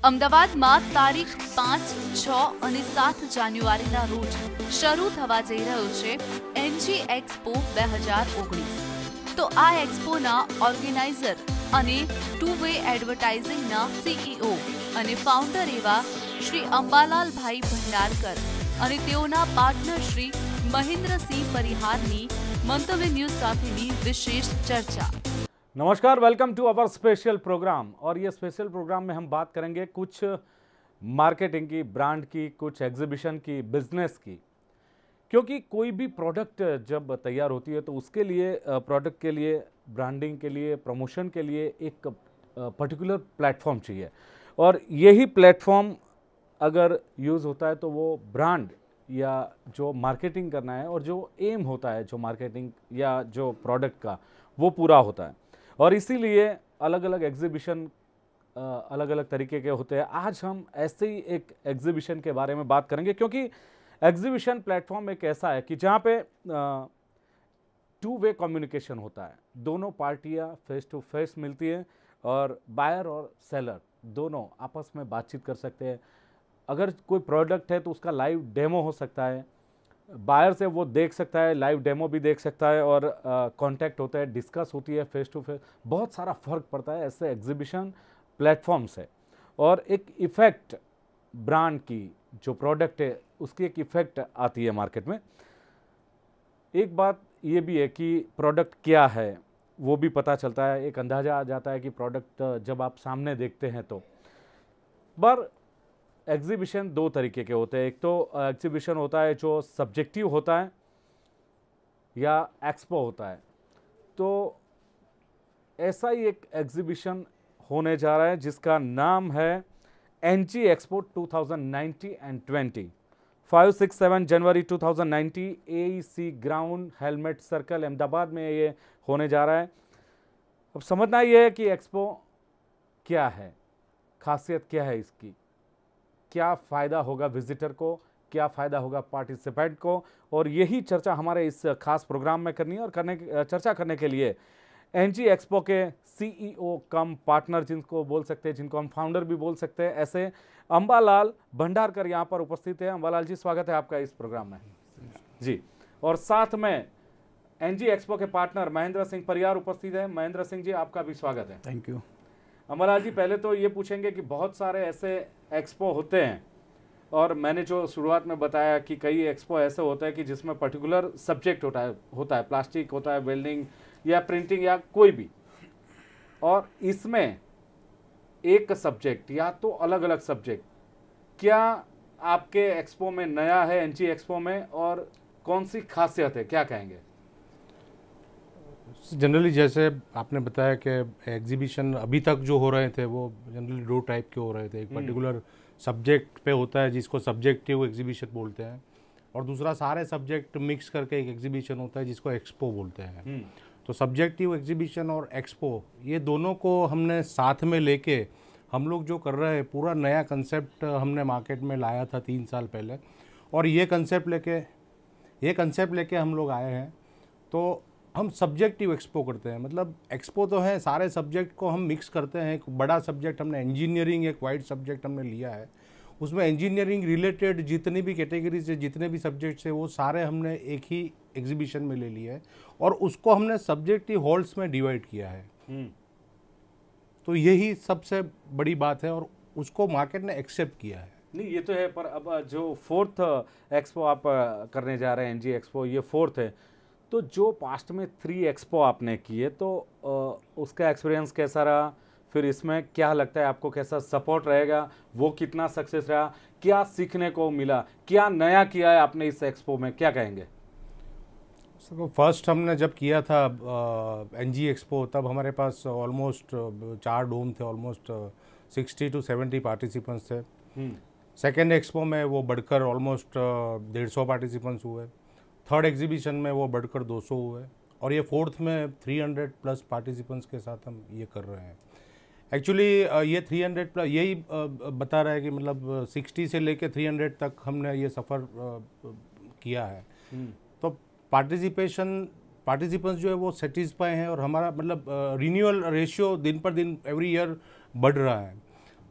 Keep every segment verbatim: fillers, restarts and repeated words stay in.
અમદાવાદમાં તારીખ પાંચ, છ અને સાત જાન્યુઆરીના રોજ શરૂ થવા જઈ રહ્યો છે એનજી એક્સપો બે હજાર ઓગણીસ. તો આ એક્સપોના ઓર્ગેનાઇઝર અને ટુ વે એડવર્ટાઇઝિંગના સીઈઓ અને ફાઉન્ડર એવા શ્રી અંબાલાલભાઈ ભંડારકર અને તેઓના પાર્ટનર શ્રી મહેન્દ્રસિંહ પરિહારની મંતવ્ય ન્યૂઝ સાથેની વિશેષ ચર્ચા. नमस्कार, welcome to our special programme. और ये स्पेशल प्रोग्राम में हम बात करेंगे कुछ मार्केटिंग की, ब्रांड की, कुछ एग्जीबिशन की, बिजनेस की. क्योंकि कोई भी प्रोडक्ट जब तैयार होती है तो उसके लिए, प्रोडक्ट के लिए, ब्रांडिंग के लिए, प्रमोशन के लिए एक पर्टिकुलर प्लेटफॉर्म चाहिए. और यही प्लेटफॉर्म अगर यूज़ होता है तो वो ब्रांड या जो मार्केटिंग करना है और जो एम होता है जो मार्केटिंग या जो प्रोडक्ट का, वो पूरा होता है. और इसीलिए अलग अलग एग्जीबिशन अलग अलग तरीके के होते हैं. आज हम ऐसे ही एक एग्जीबिशन के बारे में बात करेंगे, क्योंकि एग्जीबिशन प्लेटफॉर्म एक ऐसा है कि जहाँ पे टू वे कम्युनिकेशन होता है. दोनों पार्टियाँ फेस टू फेस मिलती हैं और बायर और सेलर दोनों आपस में बातचीत कर सकते हैं. अगर कोई प्रोडक्ट है तो उसका लाइव डेमो हो सकता है, बायर से वो देख सकता है, लाइव डेमो भी देख सकता है और कांटेक्ट होता है, डिस्कस होती है फेस टू फेस. बहुत सारा फ़र्क पड़ता है ऐसे एग्जीबिशन प्लेटफॉर्म से. और एक इफ़ेक्ट ब्रांड की, जो प्रोडक्ट है उसकी एक इफ़ेक्ट आती है मार्केट में. एक बात ये भी है कि प्रोडक्ट क्या है वो भी पता चलता है, एक अंदाज़ा आ जाता है कि प्रोडक्ट जब आप सामने देखते हैं तो. पर एग्जीबिशन दो तरीके के होते हैं. एक तो एग्जीबिशन होता है जो सब्जेक्टिव होता है या एक्सपो होता है. तो ऐसा ही एक एग्जीबिशन होने जा रहा है जिसका नाम है NG expo two thousand nineteen and twenty. Five six seven January two thousand nineteen AEC ground helmet circle Ahmedabad में ये होने जा रहा है. अब समझना ये है कि एक्सपो क्या है, खासियत क्या है इसकी, क्या फ़ायदा होगा विजिटर को, क्या फ़ायदा होगा पार्टिसिपेंट को. और यही चर्चा हमारे इस खास प्रोग्राम में करनी है. और करने चर्चा करने के लिए एनजी एक्सपो के सीईओ कम पार्टनर, जिनको बोल सकते हैं, जिनको हम फाउंडर भी बोल सकते हैं, ऐसे अंबालाल भंडारकर यहाँ पर उपस्थित हैं. अंबालाल जी, स्वागत है आपका इस प्रोग्राम में जी. और साथ में एनजी एक्सपो के पार्टनर महेंद्र सिंह परिहार उपस्थित है. महेंद्र सिंह जी, आपका भी स्वागत है. Thank you. अंबालाल जी, पहले तो ये पूछेंगे कि बहुत सारे ऐसे एक्सपो होते हैं और मैंने जो शुरुआत में बताया कि कई एक्सपो ऐसे होते हैं कि जिसमें पर्टिकुलर सब्जेक्ट होता है होता है प्लास्टिक होता है, वेल्डिंग या प्रिंटिंग या कोई भी. और इसमें एक सब्जेक्ट या तो अलग अलग सब्जेक्ट, क्या आपके एक्सपो में नया है एनजी एक्सपो में, और कौन सी खासियत है, क्या कहेंगे? जनरली जैसे आपने बताया कि एग्जीबिशन अभी तक जो हो रहे थे वो जनरली दो टाइप के हो रहे थे. एक पर्टिकुलर सब्जेक्ट पे होता है जिसको सब्जेक्टिव एग्जीबिशन बोलते हैं, और दूसरा सारे सब्जेक्ट मिक्स करके एक एग्जीबिशन होता है जिसको एक्सपो बोलते हैं. तो सब्जेक्टिव एग्जीबिशन और एक्सपो, ये दोनों को हमने साथ में लेके हम लोग जो कर रहे हैं, पूरा नया कंसेप्ट हमने मार्केट में लाया था तीन साल पहले. और ये कंसेप्ट लेके ये कंसेप्ट लेके हम लोग आए हैं. तो हम सब्जेक्टिव एक्सपो करते हैं. मतलब एक्सपो तो है, सारे सब्जेक्ट को हम मिक्स करते हैं. एक बड़ा सब्जेक्ट हमने इंजीनियरिंग, एक वाइड सब्जेक्ट हमने लिया है. उसमें इंजीनियरिंग रिलेटेड जितनी भी कैटेगरी से जितने भी सब्जेक्ट्स हैं वो सारे हमने एक ही एग्जीबिशन में ले लिए है, और उसको हमने सब्जेक्टिव हॉल्स में डिवाइड किया है. तो यही सबसे बड़ी बात है और उसको मार्केट ने एक्सेप्ट किया है. नहीं, ये तो है, पर अब जो फोर्थ एक्सपो आप करने जा रहे हैं एनजी एक्सपो, ये फोर्थ है. तो जो पास्ट में थ्री एक्सपो आपने किए, तो आ, उसका एक्सपीरियंस कैसा रहा? फिर इसमें क्या लगता है आपको, कैसा सपोर्ट रहेगा, वो कितना सक्सेस रहा, क्या सीखने को मिला, क्या नया किया है आपने इस एक्सपो में, क्या कहेंगे? फर्स्ट हमने जब किया था एनजी एक्सपो, तब हमारे पास ऑलमोस्ट चार डोम थे, almost sixty two seventy participants थे. सेकेंड एक्सपो में वो बढ़कर ऑलमोस्ट डेढ़ सौ पार्टिसिपेंट्स हुए. थर्ड एग्जीबिशन में वो बढ़कर दो सौ हुए, और ये फोर्थ में तीन सौ प्लस पार्टिसिपेंट्स के साथ हम ये कर रहे हैं. एक्चुअली ये तीन सौ प्लस यही बता रहा है कि मतलब साठ से लेके तीन सौ तक हमने ये सफ़र किया है. तो पार्टिसिपेशन पार्टिसिपेंट्स जो है वो सेटिस्फाई हैं, और हमारा मतलब रिन्यूअल रेशियो दिन पर दिन एवरी ईयर बढ़ रहा है.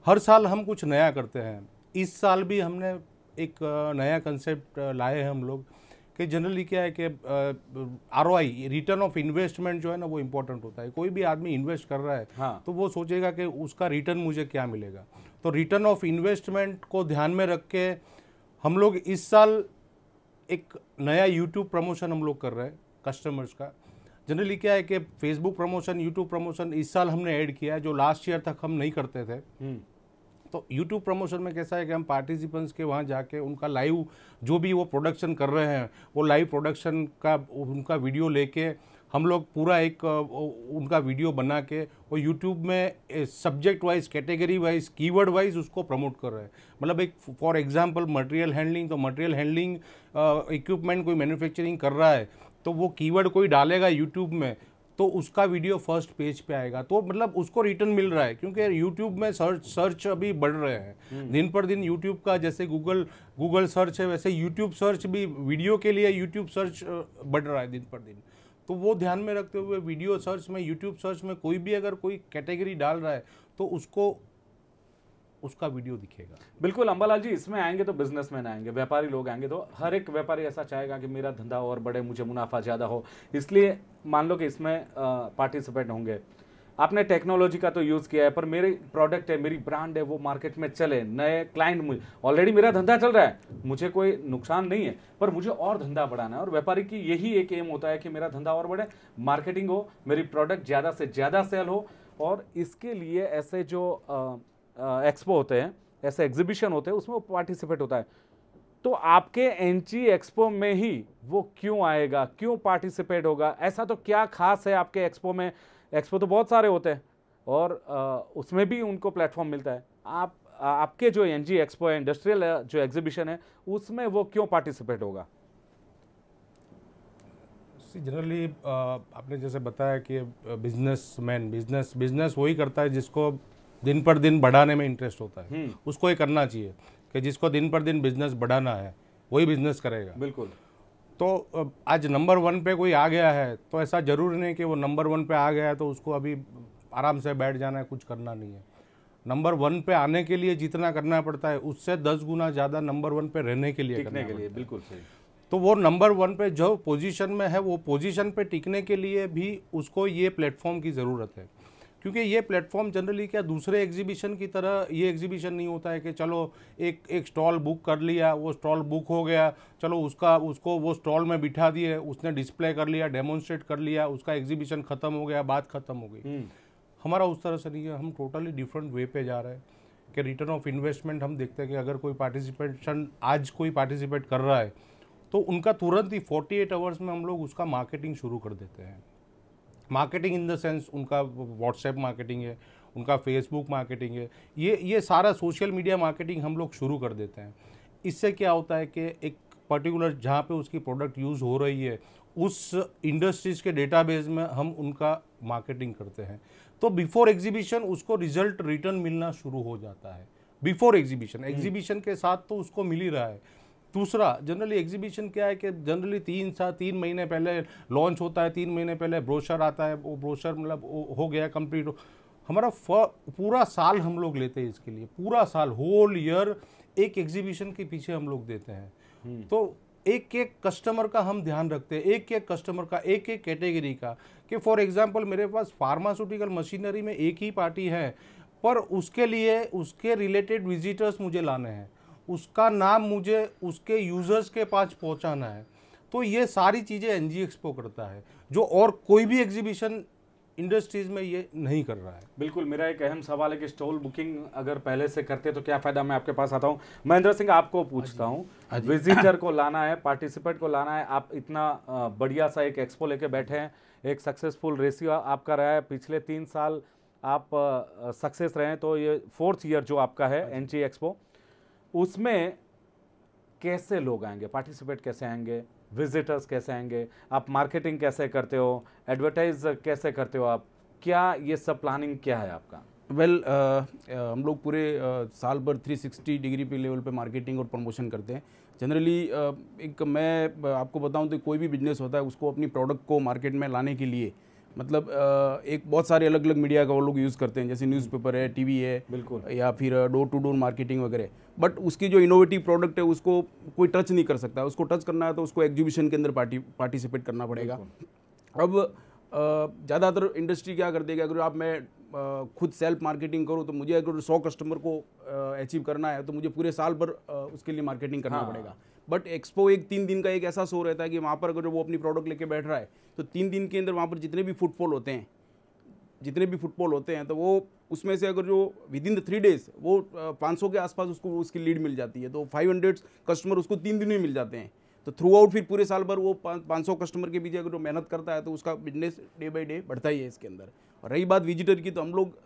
हर साल हम कुछ नया करते हैं। इस साल भी हमने एक नया कंसेप्ट लाए हैं हम लोग कि जनरली क्या है कि R O I, return of investment जो है ना वो इम्पोर्टेंट होता है। कोई भी आदमी इन्वेस्ट कर रहा है हाँ। तो वो सोचेगा कि उसका रिटर्न मुझे क्या मिलेगा। तो रिटर्न ऑफ इन्वेस्टमेंट को ध्यान में रख के हम लोग इस साल एक नया यूट्यूब प्रमोशन हम लोग कर रहे हैं कस्टमर्स का। जनरली क्या है कि फेसबुक प्रमोशन, यूट्यूब प्रमोशन इस साल हमने ऐड किया है, जो लास्ट ईयर तक हम नहीं करते थे। तो यूट्यूब प्रमोशन में कैसा है कि हम पार्टिसिपेंट्स के वहाँ जाके उनका लाइव जो भी वो प्रोडक्शन कर रहे हैं वो लाइव प्रोडक्शन का उनका वीडियो लेके हम लोग पूरा एक उनका वीडियो बना के वो यूट्यूब में subject wise, category wise, keyword wise उसको प्रमोट कर रहे हैं। मतलब एक फॉर एग्जांपल मटेरियल हैंडलिंग, तो मटेरियल हैंडलिंग इक्विपमेंट कोई मैन्युफैक्चरिंग कर रहा है तो वो कीवर्ड कोई डालेगा यूट्यूब में तो उसका वीडियो फर्स्ट पेज पे आएगा। तो मतलब उसको रिटर्न मिल रहा है क्योंकि यूट्यूब में सर्च सर्च अभी बढ़ रहे हैं दिन पर दिन। यूट्यूब का जैसे गूगल गूगल सर्च है वैसे यूट्यूब सर्च भी, वीडियो के लिए यूट्यूब सर्च बढ़ रहा है दिन पर दिन। तो वो ध्यान में रखते हुए वीडियो सर्च में, यूट्यूब सर्च में कोई भी अगर कोई कैटेगरी डाल रहा है तो उसको उसका वीडियो दिखेगा। बिल्कुल अंबालाल जी, इसमें आएंगे तो बिजनेसमैन आएंगे, व्यापारी लोग आएंगे, तो हर एक व्यापारी ऐसा चाहेगा कि मेरा धंधा और बढ़े, मुझे मुनाफा ज़्यादा हो, इसलिए मान लो कि इसमें पार्टिसिपेट होंगे। आपने टेक्नोलॉजी का तो यूज़ किया है, पर मेरे प्रोडक्ट है, मेरी ब्रांड है, वो मार्केट में चले, नए क्लाइंट, मुझे ऑलरेडी मेरा धंधा चल रहा है, मुझे कोई नुकसान नहीं है, पर मुझे और धंधा बढ़ाना है। और व्यापारी की यही एक एम होता है कि मेरा धंधा और बढ़े, मार्केटिंग हो, मेरी प्रोडक्ट ज़्यादा से ज़्यादा सेल हो। और इसके लिए ऐसे जो आ, एक्सपो होते हैं, ऐसे एग्जीबिशन होते हैं, उसमें वो पार्टिसिपेट होता है। तो आपके एनजी एक्सपो में ही वो क्यों आएगा, क्यों पार्टिसिपेट होगा? ऐसा तो क्या खास है आपके एक्सपो में? एक्सपो तो बहुत सारे होते हैं और आ, उसमें भी उनको प्लेटफॉर्म मिलता है। आप आपके जो एनजी एक्सपो है, इंडस्ट्रियल जो एग्जीबिशन है, उसमें वो क्यों पार्टिसिपेट होगा? जनरली आपने जैसे बताया कि बिजनेसमैन बिजनेस बिजनेस वही करता है जिसको दिन पर दिन बढ़ाने में इंटरेस्ट होता है, उसको ये करना चाहिए कि जिसको दिन पर दिन बिजनेस बढ़ाना है वही बिजनेस करेगा। बिल्कुल। तो आज नंबर वन पे कोई आ गया है तो ऐसा जरूरी नहीं कि वो नंबर वन पे आ गया है तो उसको अभी आराम से बैठ जाना है, कुछ करना नहीं है। नंबर वन पे आने के लिए जितना करना पड़ता है उससे दस गुना ज़्यादा नंबर वन पे रहने के लिए करने के लिए। बिल्कुल सही। तो वो नंबर वन पे जो पोजीशन में है वो पोजीशन पे टिकने के लिए भी उसको ये प्लेटफॉर्म की ज़रूरत है, क्योंकि ये प्लेटफॉर्म जनरली क्या दूसरे एग्जीबिशन की तरह ये एग्जीबिशन नहीं होता है कि चलो एक एक स्टॉल बुक कर लिया, वो स्टॉल बुक हो गया, चलो उसका उसको वो स्टॉल में बिठा दिए, उसने डिस्प्ले कर लिया, डेमोन्स्ट्रेट कर लिया, उसका एग्जीबिशन ख़त्म हो गया, बात ख़त्म हो गई। हमारा उस तरह से नहीं है, हम टोटली डिफरेंट वे पे जा रहे हैं कि रिटर्न ऑफ इन्वेस्टमेंट हम देखते हैं कि अगर कोई पार्टिसिपेशन आज कोई पार्टिसिपेट कर रहा है तो उनका तुरंत ही अड़तालीस आवर्स में हम लोग उसका मार्केटिंग शुरू कर देते हैं। मार्केटिंग इन द सेंस उनका व्हाट्सएप मार्केटिंग है, उनका फेसबुक मार्केटिंग है, ये ये सारा सोशल मीडिया मार्केटिंग हम लोग शुरू कर देते हैं। इससे क्या होता है कि एक पर्टिकुलर जहाँ पे उसकी प्रोडक्ट यूज़ हो रही है उस इंडस्ट्रीज़ के डेटाबेस में हम उनका मार्केटिंग करते हैं। तो बिफोर एग्जीबिशन उसको रिजल्ट रिटर्न मिलना शुरू हो जाता है। बिफोर एग्जीबिशन एग्जीबिशन के साथ तो उसको मिल ही रहा है। दूसरा, जनरली एग्जीबिशन क्या है कि जनरली तीन साल तीन महीने पहले लॉन्च होता है, तीन महीने पहले ब्रोशर आता है, वो ब्रोशर मतलब हो गया कंप्लीट। हमारा पूरा साल हम लोग लेते हैं इसके लिए, पूरा साल होल ईयर एक एग्जीबिशन के पीछे हम लोग देते हैं। तो एक एक कस्टमर का हम ध्यान रखते हैं, एक एक कस्टमर का, एक एक कैटेगरी का। कि फॉर एग्जांपल मेरे पास फार्मास्यूटिकल मशीनरी में एक ही पार्टी है, पर उसके लिए उसके रिलेटेड विजिटर्स मुझे लाने हैं, उसका नाम मुझे उसके यूजर्स के पास पहुंचाना है। तो ये सारी चीज़ें एनजी एक्सपो करता है, जो और कोई भी एग्जीबिशन इंडस्ट्रीज में ये नहीं कर रहा है। बिल्कुल। मेरा एक अहम सवाल है कि स्टॉल बुकिंग अगर पहले से करते तो क्या फ़ायदा? मैं आपके पास आता हूँ। महेंद्र सिंह, आपको पूछता हूँ, विजिटर को लाना है, पार्टिसिपेट को लाना है, आप इतना बढ़िया सा एक एक्सपो लेके बैठे हैं, एक सक्सेसफुल रेशियो आपका रहा है, पिछले तीन साल आप सक्सेस रहे हैं, तो ये फोर्थ ईयर जो आपका है एनजी एक्सपो, उसमें कैसे लोग आएंगे, पार्टिसिपेट कैसे आएंगे, विजिटर्स कैसे आएंगे, आप मार्केटिंग कैसे करते हो, एडवर्टाइज कैसे करते हो आप, क्या ये सब प्लानिंग क्या है आपका? वेल well, uh, uh, हम लोग पूरे uh, साल भर तीन सौ साठ डिग्री पे लेवल पे मार्केटिंग और प्रमोशन करते हैं। जनरली uh, एक मैं आपको बताऊं तो कोई भी बिजनेस होता है उसको अपनी प्रोडक्ट को मार्केट में लाने के लिए मतलब अ, एक बहुत सारे अलग अलग मीडिया का वो लोग यूज़ करते हैं, जैसे न्यूज़पेपर है, टीवी है, बिल्कुल, या फिर डोर टू डोर मार्केटिंग वगैरह। बट उसकी जो इनोवेटिव प्रोडक्ट है उसको कोई टच नहीं कर सकता। उसको टच करना है तो उसको एग्जीबिशन के अंदर पार्टी पार्टिसिपेट करना पड़ेगा। अब ज़्यादातर इंडस्ट्री क्या करती है कि अगर आप मैं अ, खुद सेल्फ मार्केटिंग करूँ तो मुझे अगर सौ कस्टमर को अचीव करना है तो मुझे पूरे साल भर अ, उसके लिए मार्केटिंग करना हाँ। पड़ेगा। बट एक्सपो एक तीन दिन का एक ऐसा शो रहता है कि वहाँ पर अगर वो अपनी प्रोडक्ट लेके बैठ रहा है तो तीन दिन के अंदर वहाँ पर जितने भी फुटफॉल होते हैं जितने भी फुटफॉल होते हैं तो वो उसमें से अगर जो within the three days वो पाँच सौ के आसपास उसको उसकी लीड मिल जाती है, तो फाइव हंड्रेड कस्टमर उसको तीन दिन में मिल जाते हैं। तो थ्रू आउट फिर पूरे साल भर वो पाँच सौ कस्टमर के पीछे अगर वो मेहनत करता है तो उसका बिजनेस डे बाई डे बढ़ता ही है इसके अंदर। और रही बात विजिटर की, तो हम लोग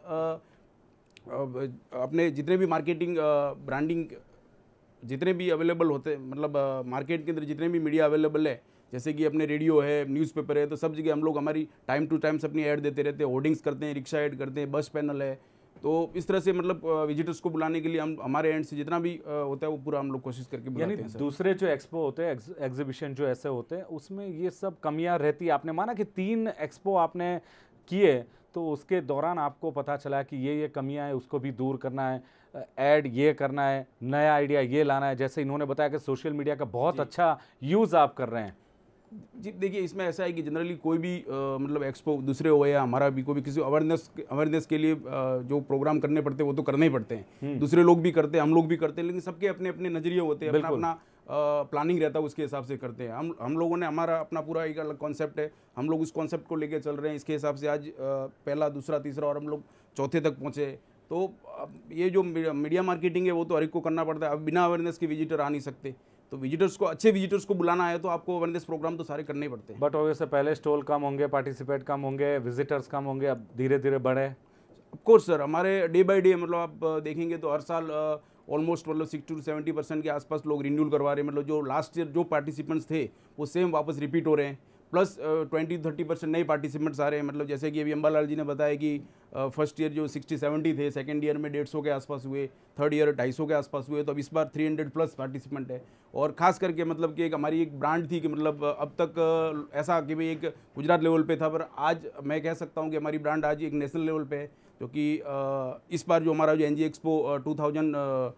अपने जितने भी मार्केटिंग ब्रांडिंग जितने भी अवेलेबल होते हैं, मतलब मार्केट के अंदर जितने भी मीडिया अवेलेबल है, जैसे कि अपने रेडियो है, न्यूज़पेपर है, तो सब जगह हम लोग हमारी टाइम टू टाइम अपनी ऐड देते रहते हैं, होर्डिंग्स करते हैं, रिक्शा ऐड करते हैं, बस पैनल है। तो इस तरह से मतलब विजिटर्स को बुलाने के लिए हम हमारे एंड से जितना भी होता है वो पूरा हम लोग कोशिश करके बुलाते हैं। दूसरे जो एक्सपो होते हैं, एग्जीबिशन जो ऐसे होते हैं, उसमें ये सब कमियां रहती है। आपने माना कि तीन एक्सपो आपने किए तो उसके दौरान आपको पता चला कि ये ये कमियां हैं, उसको भी दूर करना है, ऐड ये करना है, नया आइडिया ये लाना है। जैसे इन्होंने बताया कि सोशल मीडिया का बहुत अच्छा यूज़ आप कर रहे हैं। जी देखिए, इसमें ऐसा है कि जनरली कोई भी आ, मतलब एक्सपो दूसरे हो या हमारा भी कोई भी किसी अवेयरनेस अवेयरनेस के लिए आ, जो प्रोग्राम करने पड़ते हैं वो तो करने ही पड़ते हैं। दूसरे लोग भी करते हैं, हम लोग भी करते हैं, लेकिन सबके अपने अपने नजरिए होते हैं, अपना अपना प्लानिंग रहता है, उसके हिसाब से करते हैं। हम हम लोगों ने हमारा अपना पूरा एक अलग कॉन्सेप्ट है, हम लोग उस कॉन्सेप्ट को लेके चल रहे हैं। इसके हिसाब से आज आ, पहला, दूसरा, तीसरा और हम लोग चौथे तक पहुँचे। तो ये जो मीडिया मार्केटिंग है वो तो हर एक को करना पड़ता है। अब बिना अवेयरनेस के विजिटर आ नहीं सकते, तो विजिटर्स को, अच्छे विजिटर्स को बुलाना है तो आपको अवेयरनेस प्रोग्राम तो सारे करने ही पड़ते हैं। बट ऑब्वियसली पहले स्टॉल कम होंगे, पार्टिसिपेट कम होंगे, विजिटर्स कम होंगे, अब धीरे धीरे बढ़े। ऑफ कोर्स सर, हमारे डे बाय डे मतलब आप देखेंगे तो हर साल ऑलमोस्ट मतलब सिक्सटी टू सेवेंटी परसेंट के आसपास लोग रिन्यूअल करवा रहे हैं। मतलब जो लास्ट ईयर जो पार्टिसिपेंट्स थे वो सेम वापस रिपीट हो रहे हैं, प्लस ट्वेंटी थर्टी परसेंट नए पार्टिसिपेंट्स आ रहे हैं। मतलब जैसे कि अभी अंबालाल जी ने बताया कि फर्स्ट ईयर जो सिक्सटी सेवेंटी थे, सेकंड ईयर में डेढ़ सौ के आसपास हुए, थर्ड ईयर ढाई सौ के आसपास हुए, तो अब इस बार थ्री हंड्रेड प्लस पार्टिसिपेंट है। और खास करके मतलब कि एक हमारी एक ब्रांड थी कि मतलब अब तक ऐसा कि भाई एक गुजरात लेवल पे था, पर आज मैं कह सकता हूँ कि हमारी ब्रांड आज एक नेशनल लेवल पे है। क्योंकि इस बार जो हमारा जो N G expo two thousand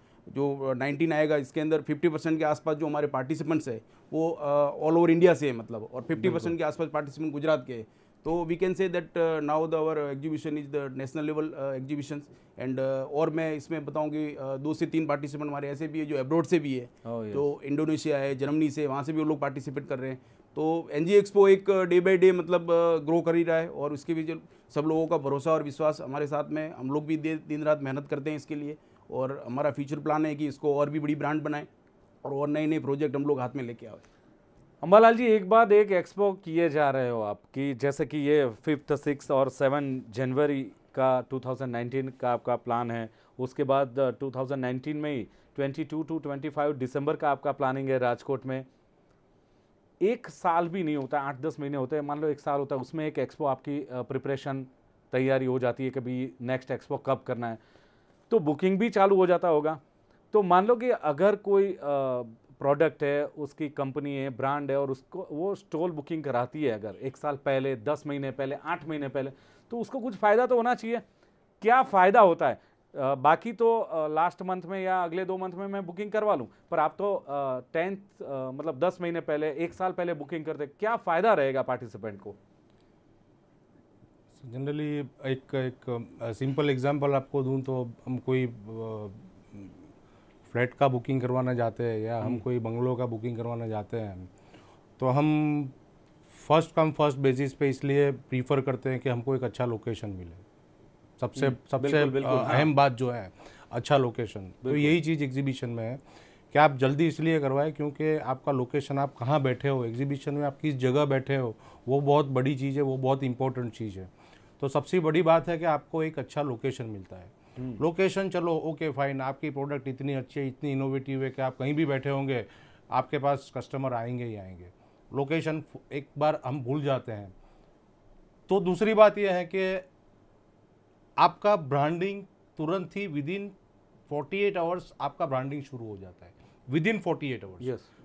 जो नाइनटीन आएगा, इसके अंदर फिफ्टी परसेंट के आसपास जो हमारे पार्टिसिपेंट्स है वो ऑल ओवर इंडिया से है, मतलब, और फिफ्टी परसेंट के आसपास पार्टिसिपेंट गुजरात के। तो we can say that now the our exhibition is the national level exhibition. And और मैं इसमें बताऊं कि uh, दो से तीन पार्टिसिपेंट हमारे ऐसे भी है जो अब्रॉड से भी है, oh, yes. जो इंडोनेशिया है, जर्मनी से, वहाँ से भी वो लोग पार्टिसिपेट कर रहे हैं। तो एनजी एक्सपो एक डे बाई डे मतलब ग्रो कर ही रहा है, और उसके भी जो सब लोगों का भरोसा और विश्वास हमारे साथ में, हम लोग भी दिन रात मेहनत करते हैं इसके लिए। और हमारा फ्यूचर प्लान है कि इसको और भी बड़ी ब्रांड बनाएं और और नए नए प्रोजेक्ट हम लोग हाथ में लेके आए। अंबालाल जी, एक बाद एक एक्सपो किए जा रहे हो आप, कि जैसे कि ये फिफ्थ, सिक्स और सेवन जनवरी का टू थाउजेंड नाइनटीन का आपका प्लान है। उसके बाद टू थाउजेंड नाइनटीन में ही twenty two to twenty five December का आपका प्लानिंग है राजकोट में। एक साल भी नहीं होता, आठ दस महीने होते हैं, मान लो एक साल होता है, उसमें एक एक्सपो आपकी प्रिपरेशन तैयारी हो जाती है कि भाई नेक्स्ट एक्सपो कब करना है, तो बुकिंग भी चालू हो जाता होगा। तो मान लो कि अगर कोई प्रोडक्ट है, उसकी कंपनी है, ब्रांड है, और उसको वो स्टॉल बुकिंग कराती है अगर एक साल पहले, दस महीने पहले, आठ महीने पहले, तो उसको कुछ फ़ायदा तो होना चाहिए। क्या फ़ायदा होता है? आ, बाकी तो लास्ट मंथ में या अगले दो मंथ में मैं बुकिंग करवा लूँ, पर आप तो टेंथ मतलब दस महीने पहले, एक साल पहले बुकिंग करते, क्या फ़ायदा रहेगा पार्टिसिपेंट को? जनरली एक एक सिंपल एग्जांपल आपको दूं तो हम कोई फ्लैट का बुकिंग करवाना चाहते हैं या हम कोई बंगलो का बुकिंग करवाना चाहते हैं, तो हम फर्स्ट कम फर्स्ट बेसिस पे इसलिए प्रीफर करते हैं कि हमको एक अच्छा लोकेशन मिले। सबसे सबसे अहम बात जो है अच्छा लोकेशन। तो यही चीज़ एग्जीबिशन में है कि आप जल्दी इसलिए करवाएं क्योंकि आपका लोकेशन, आप कहाँ बैठे हो एग्जीबिशन में, आप किस जगह बैठे हो, वो बहुत बड़ी चीज़ है, वो बहुत इंपॉर्टेंट चीज़ है। तो सबसे बड़ी बात है कि आपको एक अच्छा लोकेशन मिलता है। लोकेशन चलो ओके फाइन, आपकी प्रोडक्ट इतनी अच्छी है, इतनी इनोवेटिव है कि आप कहीं भी बैठे होंगे आपके पास कस्टमर आएंगे ही आएंगे। लोकेशन एक बार हम भूल जाते हैं। तो दूसरी बात यह है कि आपका ब्रांडिंग तुरंत ही within forty eight hours आपका ब्रांडिंग शुरू हो जाता है, within forty eight hours. Yes,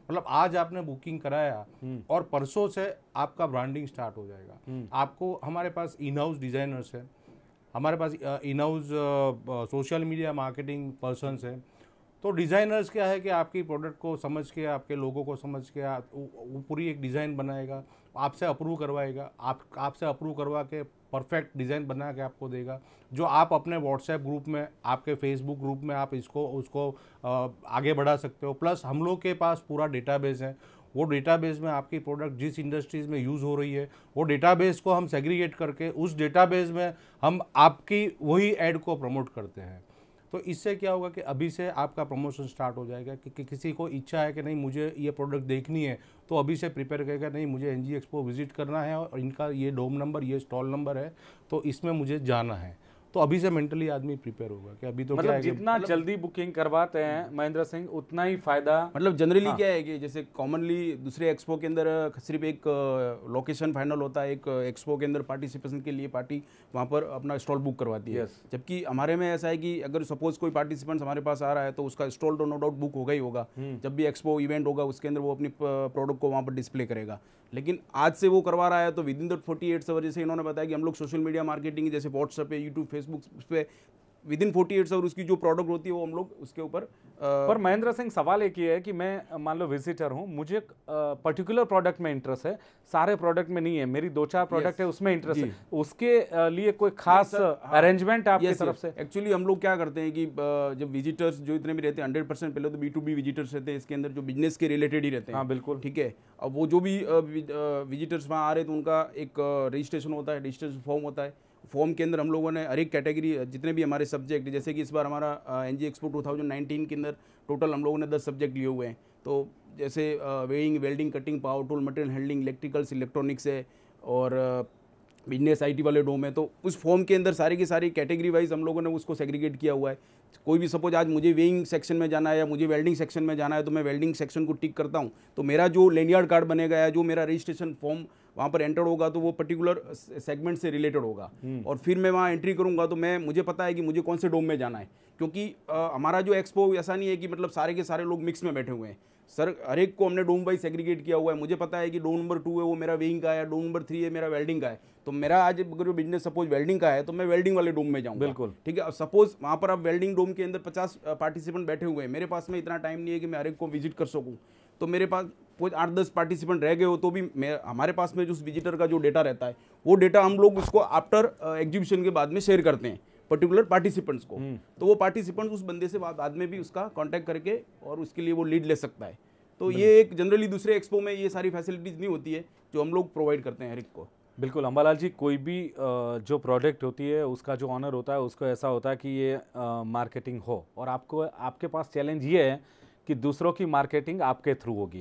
मतलब आज आपने बुकिंग कराया और परसों से आपका ब्रांडिंग स्टार्ट हो जाएगा। आपको हमारे पास इन हाउस डिजाइनर्स है, हमारे पास in house social media marketing persons है। तो डिज़ाइनर्स क्या है कि आपकी प्रोडक्ट को समझ के, आपके लोगों को समझ के आप, वो पूरी एक डिज़ाइन बनाएगा, आपसे अप्रूव करवाएगा, आप आपसे अप्रूव करवा के परफेक्ट डिज़ाइन बना के आपको देगा, जो आप अपने व्हाट्सएप ग्रुप में, आपके फेसबुक ग्रुप में आप इसको उसको आ, आगे बढ़ा सकते हो। प्लस हम लोग के पास पूरा डेटाबेस है, वो डेटाबेस में आपकी प्रोडक्ट जिस इंडस्ट्रीज़ में यूज़ हो रही है वो डेटाबेस को हम सेग्रीगेट करके उस डेटाबेस में हम आपकी वही ऐड को प्रमोट करते हैं। तो इससे क्या होगा कि अभी से आपका प्रमोशन स्टार्ट हो जाएगा कि, कि किसी को इच्छा है कि नहीं मुझे ये प्रोडक्ट देखनी है, तो अभी से प्रिपेयर करेगा, नहीं मुझे एनजी एक्सपो विजिट करना है और इनका ये डोम नंबर, ये स्टॉल नंबर है, तो इसमें मुझे जाना है। तो अभी से मेंटली आदमी प्रिपेयर होगा कि अभी तो मतलब क्या है जितना कि, जल्दी बुकिंग करवाते हैं महेंद्र सिंह, उतना ही फायदा। मतलब जनरली हाँ। क्या है कि जैसे कॉमनली दूसरे एक्सपो के अंदर सिर्फ एक लोकेशन फाइनल होता है, एक एक्सपो के अंदर पार्टिसिपेशन के लिए पार्टी वहाँ पर अपना स्टॉल बुक करवाती है। Yes. जबकि हमारे में ऐसा है कि अगर सपोज कोई पार्टिसिपेंट हमारे पास आ रहा है तो उसका स्टॉल तो नो डाउट बुक होगा ही होगा। जब भी एक्सपो इवेंट होगा उसके अंदर वो अपनी प्रोडक्ट को वहाँ पर डिस्प्ले करेगा। लेकिन आज से वो करवा रहा है तो within the forty eight hour, जैसे इन्होंने बताया कि हम लोग सोशल मीडिया मार्केटिंग जैसे व्हाट्सएप पे, यूट्यूब, फेसबुक पे within forty eight hour उसकी जो प्रोडक्ट होती है वो हम लोग उसके ऊपर। पर महेंद्र सिंह सवाल एक ये है कि मैं मान लो विजिटर हूँ, मुझे पर्टिकुलर प्रोडक्ट में इंटरेस्ट है, सारे प्रोडक्ट में नहीं है, मेरी दो चार प्रोडक्ट है उसमें इंटरेस्ट है, उसके अ, लिए कोई खास अरेंजमेंट आपकी तरफ से? एक्चुअली हम लोग क्या करते हैं कि अ, जब विजिटर्स जो इतने भी रहते हैं हंड्रेड परसेंट पहले तो बी टू बी विजिटर्स रहते हैं, इसके अंदर जो बिजनेस के रिलेटेड ही रहते हैं। हाँ बिल्कुल, ठीक है। अब वो जो भी विजिटर्स वहाँ आ रहे हैं तो उनका एक रजिस्ट्रेशन होता है, रजिस्ट्रेशन फॉर्म होता है। फॉर्म के अंदर हम लोगों ने हर एक कैटेगरी, जितने भी हमारे सब्जेक्ट, जैसे कि इस बार हमारा NG expo two thousand nineteen के अंदर टोटल हम लोगों ने दस सब्जेक्ट लिए हुए हैं। तो जैसे weighing, welding, cutting, power tool, material handling, electricals, electronics है और बिजनेस आईटी वाले डोम है। तो उस फॉर्म के अंदर सारी की सारी कैटेगरी वाइज हम लोगों ने उसको सेग्रीगेट किया हुआ है। कोई भी सपोज आज मुझे वेइंग सेक्शन में जाना है या मुझे वेल्डिंग सेक्शन में जाना है तो मैं वेल्डिंग सेक्शन को टिक करता हूँ, तो मेरा जो लैंडयार्ड कार्ड बनेगा या जो मेरा रजिस्ट्रेशन फॉर्म वहाँ पर एंटर होगा तो वो पर्टिकुलर सेगमेंट से रिलेटेड होगा। और फिर मैं वहाँ एंट्री करूँगा तो मैं मुझे पता है कि मुझे कौन से डोम में जाना है, क्योंकि आ, हमारा जो एक्सपो ऐसा नहीं है कि मतलब सारे के सारे लोग मिक्स में बैठे हुए हैं। सर हर एक को हमने डोम वाइज सेग्रीगेट किया हुआ है। मुझे पता है कि डोम नंबर टू है वो मेरा वेइंग का है, डोम नंबर थ्री है मेरा वेल्डिंग का है। तो मेरा आज अगर बिजनेस सपोज वेल्डिंग का है तो मैं वेल्डिंग वाले डोम में जाऊँगा। बिल्कुल, ठीक है। अब सपोज वहाँ पर अब वेल्डिंग डोम के अंदर पचास पार्टिसिपेंट बैठे हुए हैं, मेरे पास में इतना टाइम नहीं है कि मैं हर एक को विजिट कर सकूँ। तो मेरे पास कुछ आठ दस पार्टिसिपेंट रह गए हो तो भी मैं, हमारे पास में जो विजिटर का जो डेटा रहता है वो डेटा हम लोग उसको आफ्टर एग्जीबिशन के बाद में शेयर करते हैं पर्टिकुलर पार्टिसिपेंट्स को। तो वो पार्टिसिपेंट्स उस बंदे से बाद में भी उसका कांटेक्ट करके और उसके लिए वो लीड ले सकता है। तो ये एक जनरली दूसरे एक्सपो में ये सारी फैसिलिटीज़ नहीं होती है जो हम लोग प्रोवाइड करते हैं हर एक को। बिल्कुल अंबालाल जी, कोई भी जो प्रोडक्ट होती है उसका जो ऑनर होता है उसको ऐसा होता है कि ये मार्केटिंग हो, और आपको आपके पास चैलेंज ये है कि दूसरों की मार्केटिंग आपके थ्रू होगी।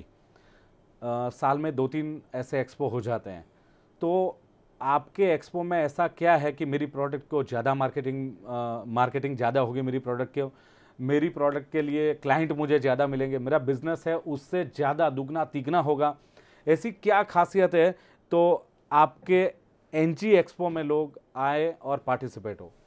आ, साल में दो तीन ऐसे एक्सपो हो जाते हैं, तो आपके एक्सपो में ऐसा क्या है कि मेरी प्रोडक्ट को ज़्यादा मार्केटिंग मार्केटिंग ज़्यादा होगी, मेरी प्रोडक्ट के मेरी प्रोडक्ट के लिए क्लाइंट मुझे ज़्यादा मिलेंगे, मेरा बिजनेस है उससे ज़्यादा दुगना तिगना होगा, ऐसी क्या खासियत है तो आपके एनजी एक्सपो में लोग आए और पार्टिसिपेट हो?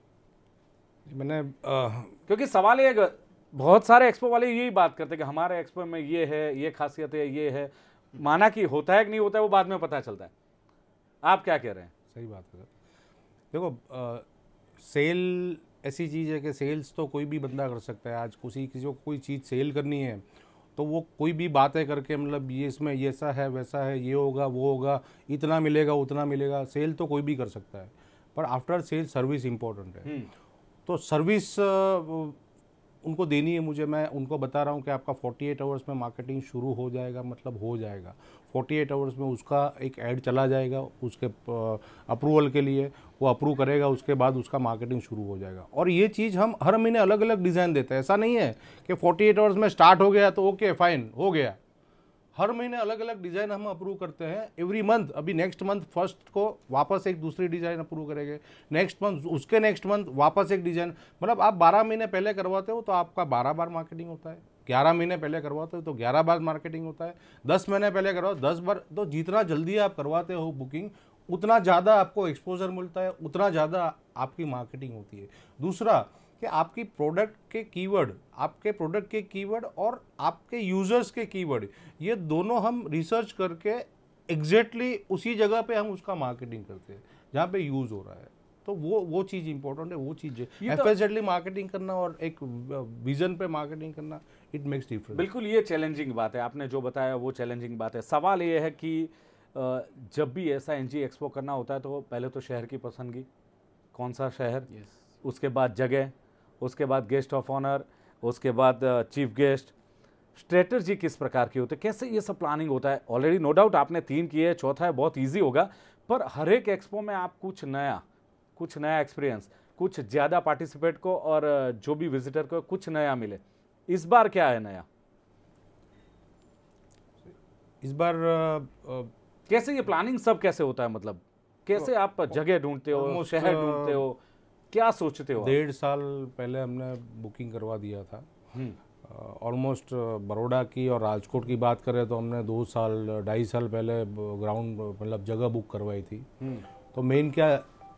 मैंने क्योंकि सवाल ये, बहुत सारे एक्सपो वाले यही बात करते हैं कि हमारे एक्सपो में ये है, ये खासियत है, ये है, माना कि होता है कि नहीं होता है वो बाद में पता चलता है। आप क्या कह रहे हैं? सही बात है। देखो आ, सेल ऐसी चीज़ है कि सेल्स तो कोई भी बंदा कर सकता है। आज किसी किसी को कोई चीज़ सेल करनी है तो वो कोई भी बातें करके मतलब ये इसमें ये ऐसा है, वैसा है, ये होगा, वो होगा, इतना मिलेगा, उतना मिलेगा, सेल तो कोई भी कर सकता है, पर आफ्टर सेल सर्विस इम्पोर्टेंट है। तो सर्विस उनको देनी है मुझे। मैं उनको बता रहा हूँ कि आपका अड़तालीस आवर्स में मार्केटिंग शुरू हो जाएगा, मतलब हो जाएगा। अड़तालीस आवर्स में उसका एक ऐड चला जाएगा उसके अप्रूवल के लिए, वो अप्रूव करेगा, उसके बाद उसका मार्केटिंग शुरू हो जाएगा। और ये चीज़ हम हर महीने अलग अलग डिज़ाइन देते हैं। ऐसा नहीं है कि अड़तालीस आवर्स में स्टार्ट हो गया तो ओके फाइन हो गया। हर महीने अलग अलग डिज़ाइन हम अप्रूव करते हैं एवरी मंथ। अभी नेक्स्ट मंथ फर्स्ट को वापस एक दूसरी डिज़ाइन अप्रूव करेंगे, नेक्स्ट मंथ उसके नेक्स्ट मंथ वापस एक डिज़ाइन। मतलब आप बारह महीने पहले करवाते हो तो आपका बारह बार मार्केटिंग होता है, ग्यारह महीने पहले करवाते हो तो ग्यारह बार मार्केटिंग होता है, दस महीने पहले करवाओ दस बार। तो जितना जल्दी आप करवाते हो बुकिंग उतना ज़्यादा आपको एक्सपोजर मिलता है, उतना ज़्यादा आपकी मार्केटिंग होती है। दूसरा कि आपकी प्रोडक्ट के कीवर्ड, आपके प्रोडक्ट के कीवर्ड और आपके यूजर्स के कीवर्ड, ये दोनों हम रिसर्च करके एग्जैक्टली exactly उसी जगह पे हम उसका मार्केटिंग करते हैं जहाँ पे यूज़ हो रहा है। तो वो वो चीज़ इंपॉर्टेंट है, वो चीज़ एफिशिएंटली मार्केटिंग करना और एक विजन पे मार्केटिंग करना, इट मेक्स डिफरेंस। बिल्कुल, ये चैलेंजिंग बात है, आपने जो बताया वो चैलेंजिंग बात है। सवाल ये है कि जब भी ऐसा एनजी एक्सपो करना होता है तो पहले तो शहर की पसंदगी, कौन सा शहर, yes. उसके बाद जगह, उसके बाद गेस्ट ऑफ ऑनर, उसके बाद चीफ गेस्ट, स्ट्रेटजी किस प्रकार की होती है, कैसे ये सब प्लानिंग होता है। ऑलरेडी नो डाउट आपने तीन किए, चौथा है बहुत इजी होगा, पर हर एक एक्सपो में आप कुछ नया कुछ नया एक्सपीरियंस, कुछ ज़्यादा पार्टिसिपेट को और जो भी विजिटर को कुछ नया मिले। इस बार क्या है नया? इस बार आ, कैसे ये प्लानिंग सब कैसे होता है, मतलब कैसे आप जगह ढूंढते हो, शहर ढूंढते हो, क्या सोचते हो? डेढ़ साल पहले हमने बुकिंग करवा दिया था। ऑलमोस्ट बड़ौदा की और राजकोट की बात करें तो हमने दो साल ढाई साल पहले ग्राउंड मतलब जगह बुक करवाई थी। तो मेन क्या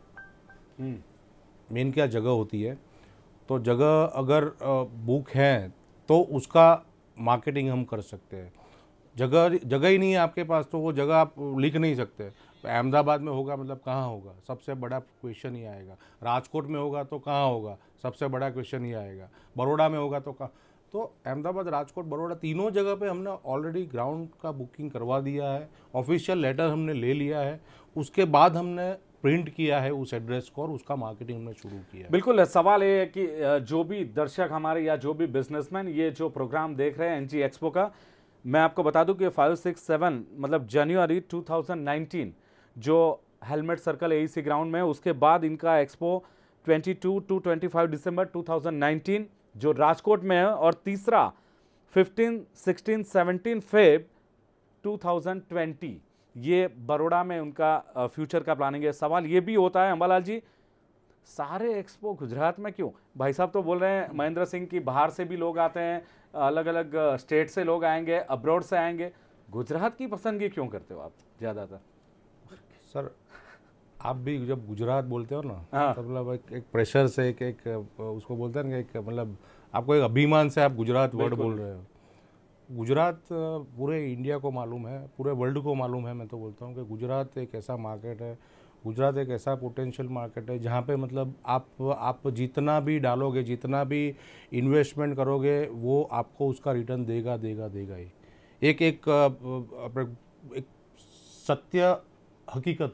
मेन क्या जगह होती है, तो जगह अगर बुक है तो उसका मार्केटिंग हम कर सकते हैं। जगह जगह ही नहीं है आपके पास तो वो जगह आप लिख नहीं सकते। तो अहमदाबाद में होगा मतलब कहाँ होगा, सबसे बड़ा क्वेश्चन ही आएगा। राजकोट में होगा तो कहाँ होगा, सबसे बड़ा क्वेश्चन ही आएगा। बड़ौदा में होगा तो कहाँ। तो अहमदाबाद, राजकोट, बड़ौदा तीनों जगह पे हमने ऑलरेडी ग्राउंड का बुकिंग करवा दिया है, ऑफिशियल लेटर हमने ले लिया है, उसके बाद हमने प्रिंट किया है उस एड्रेस को और उसका मार्केटिंग हमने शुरू किया है। बिल्कुल, सवाल ये है कि जो भी दर्शक हमारे या जो भी बिजनेसमैन ये जो प्रोग्राम देख रहे हैं एनजी एक्सपो का, मैं आपको बता दूं कि फाइव सिक्स सेवन मतलब जनवरी टू थाउजेंड नाइनटीन जो हेलमेट सर्कल एईसी ग्राउंड में है, उसके बाद इनका एक्सपो बाईस टू पच्चीस दिसंबर टू थाउजेंड नाइनटीन जो राजकोट में है, और तीसरा पंद्रह, सोलह, सत्रह फेब टू थाउजेंड ट्वेंटी ये बड़ौदा में उनका फ्यूचर का प्लानिंग है। सवाल ये भी होता है अंबालाल जी, सारे एक्सपो गुजरात में क्यों? भाई साहब तो बोल रहे हैं महेंद्र सिंह की बाहर से भी लोग आते हैं, अलग अलग स्टेट से लोग आएंगे, अब्रॉड से आएंगे, गुजरात की पसंदगी क्यों करते हो आप ज़्यादातर? सर आप भी जब गुजरात बोलते हो ना, हाँ। तो मतलब एक, एक प्रेशर से एक एक उसको बोलते हैं ना, एक मतलब आपको एक अभिमान से आप गुजरात वर्ड बोल रहे हो। गुजरात पूरे इंडिया को मालूम है, पूरे वर्ल्ड को मालूम है। मैं तो बोलता हूँ कि गुजरात एक ऐसा मार्केट है, गुजरात एक ऐसा पोटेंशियल मार्केट है जहाँ पे मतलब आप आप जितना भी डालोगे, जितना भी इन्वेस्टमेंट करोगे, वो आपको उसका रिटर्न देगा देगा देगा ही। एक एक, एक सत्य हकीकत।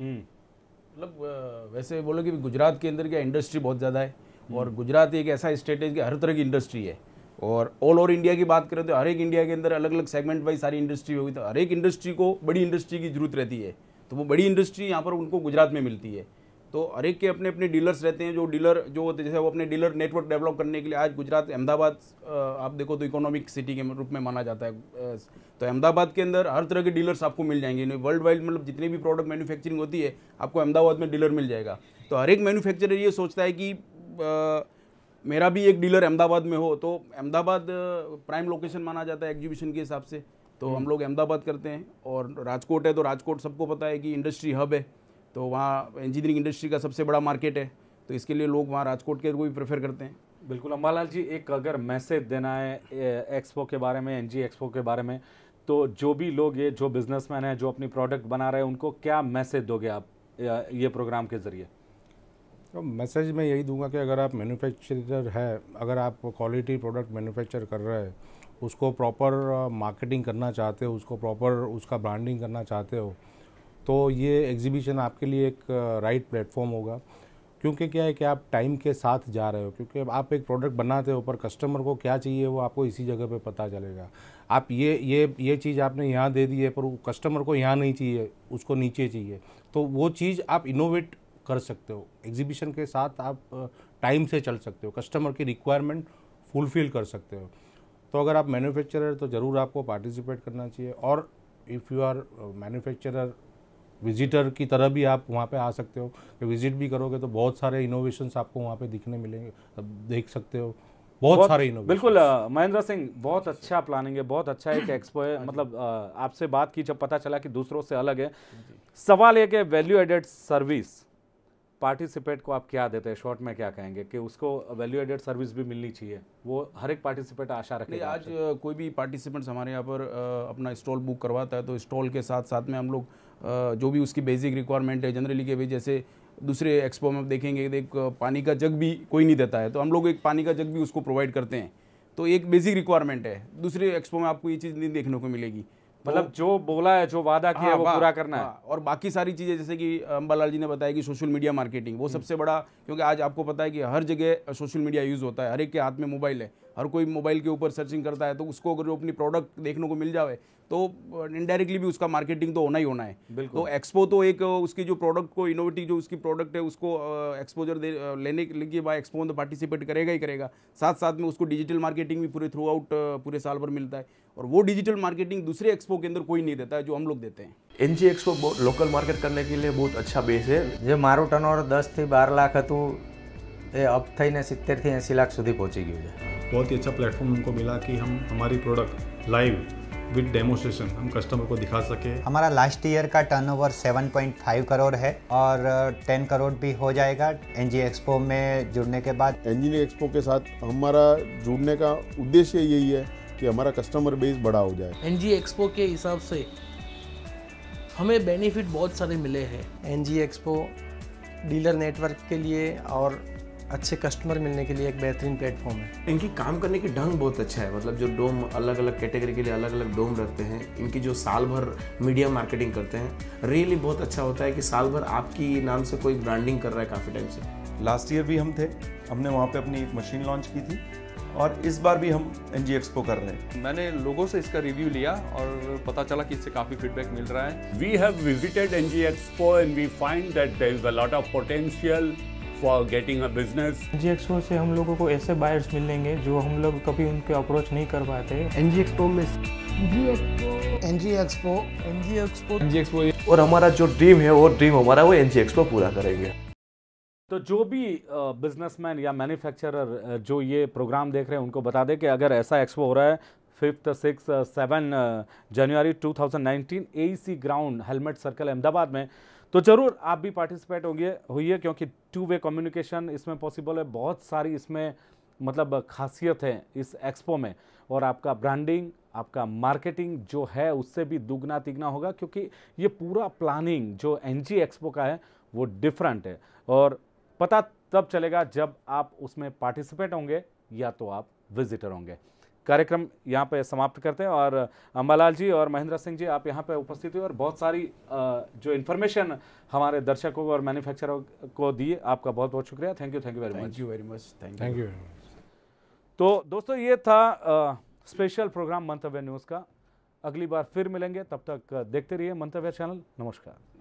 मतलब वैसे बोलो कि गुजरात के अंदर क्या इंडस्ट्री बहुत ज़्यादा है, और गुजरात एक ऐसा स्टेट है कि हर तरह की इंडस्ट्री है। और ऑल ओवर इंडिया की बात करें तो हर एक इंडिया के अंदर अलग अलग सेगमेंट वाइज सारी इंडस्ट्री होगी, तो हर एक इंडस्ट्री को बड़ी इंडस्ट्री की जरूरत रहती है। तो वो बड़ी इंडस्ट्री यहाँ पर उनको गुजरात में मिलती है। तो हर एक के अपने अपने डीलर्स रहते हैं, जो डीलर जो होते हैं जैसे वो अपने डीलर नेटवर्क डेवलप करने के लिए आज गुजरात, अहमदाबाद आप देखो तो इकोनॉमिक सिटी के रूप में माना जाता है। तो अहमदाबाद के अंदर हर तरह के डीलर्स आपको मिल जाएंगे। वर्ल्ड वाइड मतलब जितनी भी प्रोडक्ट मैन्युफैक्चरिंग होती है आपको अहमदाबाद में डीलर मिल जाएगा। तो हर एक मैन्युफैक्चरर ये सोचता है कि आ, मेरा भी एक डीलर अहमदाबाद में हो। तो अहमदाबाद प्राइम लोकेशन माना जाता है एग्जीबिशन के हिसाब से, तो हम लोग अहमदाबाद करते हैं। और राजकोट है तो राजकोट सबको पता है कि इंडस्ट्री हब है, तो वहाँ इंजीनियरिंग इंडस्ट्री का सबसे बड़ा मार्केट है, तो इसके लिए लोग वहाँ राजकोट के को भी प्रेफर करते हैं। बिल्कुल अंबालाल जी, एक अगर मैसेज देना है एक्सपो के बारे में, एनजी एक्सपो के बारे में, तो जो भी लोग ये जो बिजनेसमैन हैं जो अपनी प्रोडक्ट बना रहे हैं उनको क्या मैसेज दोगे आप ये प्रोग्राम के ज़रिए? तो मैसेज मैं यही दूंगा कि अगर आप मैन्युफैक्चरर है, अगर आप क्वालिटी प्रोडक्ट मैन्युफैक्चर कर रहे हैं, उसको प्रॉपर मार्केटिंग करना चाहते हो, उसको प्रॉपर उसका ब्रांडिंग करना चाहते हो, तो ये एग्जीबिशन आपके लिए एक राइट प्लेटफॉर्म होगा। क्योंकि क्या है कि आप टाइम के साथ जा रहे हो, क्योंकि आप एक प्रोडक्ट बनाते हो पर कस्टमर को क्या चाहिए वो आपको इसी जगह पे पता चलेगा। आप ये ये ये चीज़ आपने यहाँ दे दी है पर कस्टमर को यहाँ नहीं चाहिए, उसको नीचे चाहिए, तो वो चीज़ आप इनोवेट कर सकते हो। एग्जीबिशन के साथ आप टाइम से चल सकते हो, कस्टमर की रिक्वायरमेंट फुलफिल कर सकते हो। तो अगर आप मैन्युफैक्चरर तो ज़रूर आपको पार्टिसिपेट करना चाहिए। और if you are manufacturer visitor की तरह भी आप वहाँ पे आ सकते हो, कि विजिट भी करोगे तो बहुत सारे इनोवेशंस आपको वहाँ पे दिखने मिलेंगे, देख सकते हो बहुत, बहुत सारे इनोवेशन। बिल्कुल महेंद्र सिंह, बहुत अच्छा प्लानिंग है, बहुत अच्छा एक एक्सपो है। मतलब आपसे बात की जब पता चला कि दूसरों से अलग है। सवाल है कि वैल्यू एडेड सर्विस पार्टिसिपेट को आप क्या देते हैं, शॉर्ट में क्या कहेंगे कि उसको वैल्यू एडेड सर्विस भी मिलनी चाहिए, वो हर एक पार्टिसिपेट आशा नहीं, रखेगा आज आपसे? अ, कोई भी पार्टिसिपेंट्स हमारे यहाँ पर अ, अपना स्टॉल बुक करवाता है तो स्टॉल के साथ साथ में हम लोग अ, जो भी उसकी बेसिक रिक्वायरमेंट है जनरली के भी, जैसे दूसरे एक्सपो में आप देखेंगे एक पानी का जग भी कोई नहीं देता है, तो हम लोग एक पानी का जग भी उसको प्रोवाइड करते हैं। तो एक बेसिक रिक्वायरमेंट है, दूसरे एक्सपो में आपको ये चीज़ नहीं देखने को मिलेगी। मतलब जो बोला है, जो वादा किया है हाँ, वो वाह, पूरा करना है। हाँ, और बाकी सारी चीज़ें जैसे कि अंबालाल जी ने बताया कि सोशल मीडिया मार्केटिंग वो सबसे बड़ा, क्योंकि आज आपको पता है कि हर जगह सोशल मीडिया यूज़ होता है, हर एक के हाथ में मोबाइल है, हर कोई मोबाइल के ऊपर सर्चिंग करता है, तो उसको अगर अपनी प्रोडक्ट देखने को मिल जाए तो इनडायरेक्टली भी उसका मार्केटिंग तो होना ही होना है। बिल्कुल। तो एक्सपो तो एक उसकी जो प्रोडक्ट को, इनोवेटिव जो उसकी प्रोडक्ट है उसको एक्सपोजर दे लेने के बाद एक्सपो में तो पार्टिसिपेट करेगा ही करेगा, साथ साथ में उसको डिजिटल मार्केटिंग भी पूरे थ्रू आउट पूरे साल भर मिलता है, और वो डिजिटल मार्केटिंग दूसरे एक्सपो के अंदर कोई नहीं देता है जो हम लोग देते हैं। एनजी एक्सपो લોકલ માર્કેટ કરને કે લીએ बहुत अच्छा बेस है। જે મારું ટર્નઓવર દસ થી બાર લાખ હતું એ અપ થઈને સિત્તેર થી એંસી લાખ સુધી પહોંચી ગયું છે। बहुत ही अच्छा प्लेटफॉर्म हमको मिला कि हम हमारी प्रोडक्ट लाइव विद डेमोस्ट्रेशन हम कस्टमर को दिखा सके। हमारा लास्ट ईयर का टर्नओवर सात पॉइंट पाँच करोड़ है और दस करोड़ भी हो जाएगा एनजी एक्सपो में जुड़ने के बाद। एनजी एक्सपो के साथ हमारा जुड़ने का उद्देश्य यही है कि हमारा कस्टमर बेस बड़ा हो जाए। एनजी एक्सपो के हिसाब से हमें बेनिफिट बहुत सारे मिले हैं। एनजी एक्सपो डीलर नेटवर्क के लिए और अच्छे कस्टमर मिलने के लिए एक बेहतरीन प्लेटफॉर्म है। इनकी काम करने की ढंग बहुत अच्छा है, मतलब जो डोम अलग अलग कैटेगरी के लिए अलग अलग डोम रखते हैं, इनकी जो साल भर मीडिया मार्केटिंग करते हैं, रियली बहुत अच्छा होता है कि साल भर आपकी नाम से कोई ब्रांडिंग कर रहा है काफ़ी टाइम से। लास्ट ईयर भी हम थे, हमने वहाँ पे अपनी एक मशीन लॉन्च की थी और इस बार भी हम एनजी एक्सपो कर रहे हैं। मैंने लोगों से इसका रिव्यू लिया और पता चला कि इससे काफ़ी फीडबैक मिल रहा है। We have visited NG expo and we find that there is a lot of potential for getting a business. NG expo से हम लोगों को ऐसे बायर्स मिलेंगे जो हम लोग कभी उनके अप्रोच नहीं कर पाते। एनजी एक्सपो में NG expo NG expo NG expo NG expo और हमारा जो ड्रीम है वो ड्रीम हमारा वो एनजी एक्सपो पूरा करेंगे। तो जो भी बिजनेसमैन या मैन्युफैक्चरर जो ये प्रोग्राम देख रहे हैं उनको बता दें कि अगर ऐसा एक्सपो हो रहा है fifth six seven January two thousand nineteen AEC ground helmet circle Ahmedabad में, तो ज़रूर आप भी पार्टिसिपेट होंगे हुई क्योंकि टू वे कम्युनिकेशन इसमें पॉसिबल है। बहुत सारी इसमें मतलब खासियत है इस एक्सपो में, और आपका ब्रांडिंग, आपका मार्केटिंग जो है उससे भी दुगना तिगना होगा, क्योंकि ये पूरा प्लानिंग जो एनजी एक्सपो का है वो डिफरेंट है। और पता तब चलेगा जब आप उसमें पार्टिसिपेट होंगे या तो आप विजिटर होंगे। कार्यक्रम यहाँ पे समाप्त करते हैं, और अंबालाल जी और महेंद्र सिंह जी आप यहाँ पे उपस्थित हुए और बहुत सारी जो इन्फॉर्मेशन हमारे दर्शकों और मैन्युफैक्चरर को दी, आपका बहुत बहुत शुक्रिया। Thank you, thank you very much. Thank you very much. Thank you very much. तो दोस्तों ये था स्पेशल प्रोग्राम मंतव्य न्यूज़ का। अगली बार फिर मिलेंगे, तब तक देखते रहिए मंतव्य चैनल। नमस्कार।